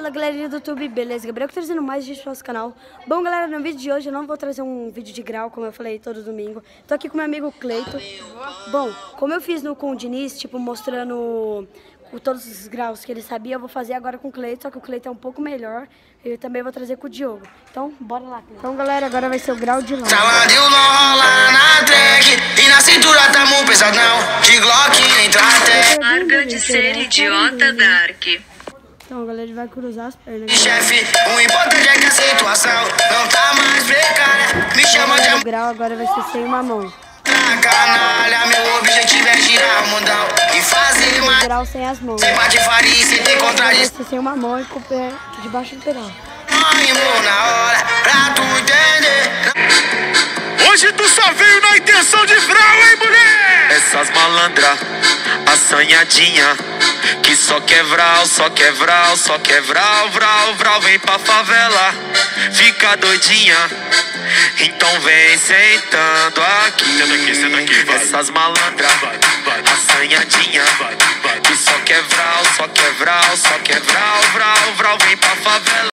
Fala galerinha do YouTube, beleza? Gabriel trazendo mais vídeos para o nosso canal. Bom galera, no vídeo de hoje eu não vou trazer um vídeo de grau, como eu falei todo domingo. Tô aqui com meu amigo Cleito. Bom, como eu fiz com o Diniz, tipo, mostrando todos os graus que ele sabia, eu vou fazer agora com o Cleito, só que o Cleito é um pouco melhor. Eu também vou trazer com o Diogo. Então, bora lá, Cleito. Então galera, agora vai ser o grau de lá. Saladinho não rola na track e na cintura tamo pesadão, de Glock nem trate. Larga de ser idiota, Dark. Então, galera, ele vai cruzar as pernas. Chefe, o importante é que a situação não tá mais precária. Me chama de O grau agora vai ser sem uma mão. canalha, meu objetivo é girar o mundão e fazer O mais. grau sem as mãos. Sem patifaria, sem ter Vai contradição. ser sem uma mão e com o pé debaixo do pedal. Mãe, na hora, pra tu entender. Hoje tu só veio na intenção de vral, hein, mulher? Essas malandra, assanhadinha, que só quer vral, só quer vral, só quer vral, vral, vral. Vem pra favela, fica doidinha, então vem sentando aqui. Senta aqui, vai. Essas malandra, assanhadinha, que só quer vral, só quer vral, só quer vral, vral, vral. Vem pra favela.